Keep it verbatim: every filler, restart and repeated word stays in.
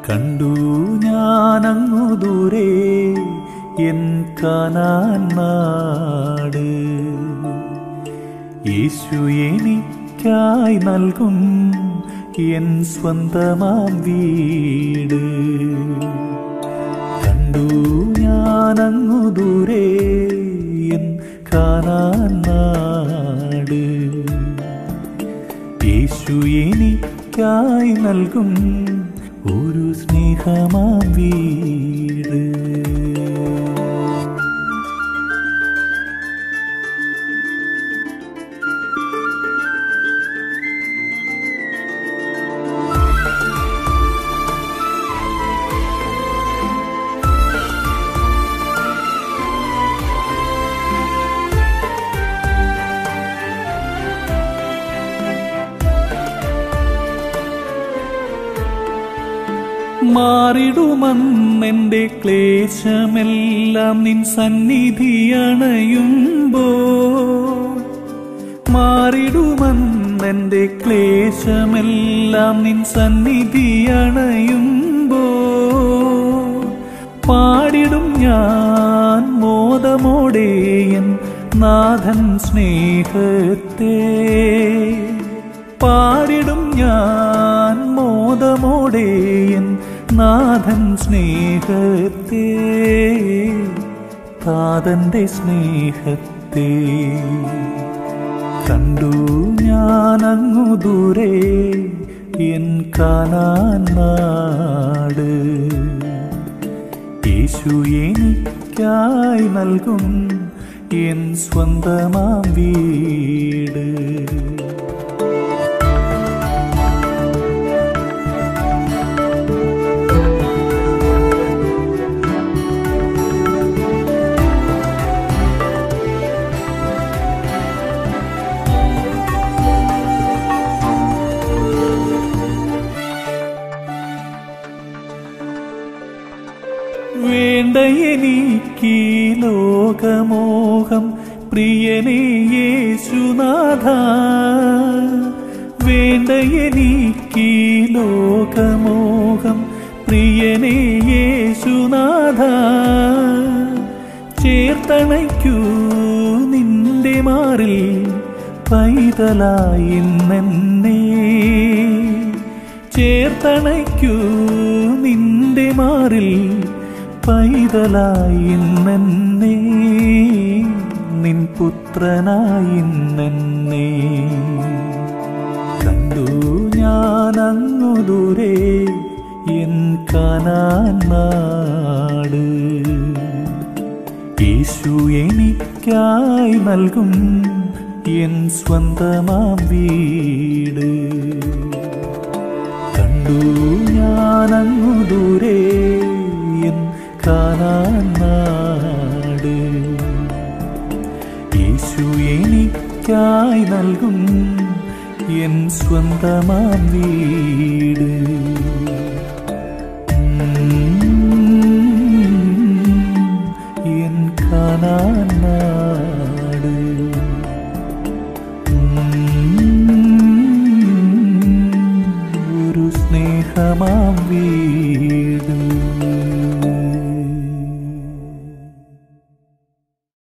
കണ്ടു ഞാനങ്ങു ദൂരെ എൻ കാനാൻ നാട്. യേശു എനിക്കായി നൽകും എൻ സ്വന്തമാം വീട്. കണ്ടു ഞാനങ്ങു ദൂരെ എൻ കാനാൻ നാട്. യേശു എനിക്കായി നൽകും ഒരു സ്നേഹമാം വീട്. മാറിടുമെന്നെൻ്റെ ക്ലേശമെല്ലാം നിൻ സന്നിധി അണയുമ്പോൾ. മാറിടുമെന്നെൻ്റെ ക്ലേശമെല്ലാം നിൻ സന്നിധി അണയുമ്പോൾ. പാടിടും ഞാൻ മോദമോടെ എൻ നാഥൻ സ്നേഹത്തെ. പാടിടും ഞാൻ മോദമോടെ എൻ നാഥൻ സ്നേഹത്തെ. താതന്റെ സ്നേഹത്തെ. കണ്ടു ഞാനങ്ങു ദൂരെ എൻ കാനാൻ നാട്. യേശു എനിക്കായി നൽകും എൻ സ്വന്തമാം വീട്. വേണ്ട എനിക്ക് ലോകമോഹം പ്രിയനേ യേശുനാഥ. വേണ്ട എനിക്ക് ലോകമോഹം പ്രിയനേ യേശുനാഥ. ചേർത്തണയ്ക്കൂ നിന്റെ മാറിൽ പൈതലായി എന്നെ. ചേർത്തണയ്ക്കൂ നിന്റെ മാറിൽ പൈതലായി എന്നെ. നിൻ പുത്രനായി എന്നെ. കണ്ടു ഞാനങ്ങു ദൂരെ എൻ കാനാൻ നാട്. യേശു എനിക്കായി നൽകും എൻ സ്വന്തമാം വീട്. കണ്ടു ഞാനങ്ങു ദൂരെ എൻ കാനാൻ നാട്. യേശു എനിക്കായി നൽകും എൻ സ്വന്തമാം വീട്. എൻ കാനാൻ നാട്. ഒരു സ്നേഹമാം വീട്.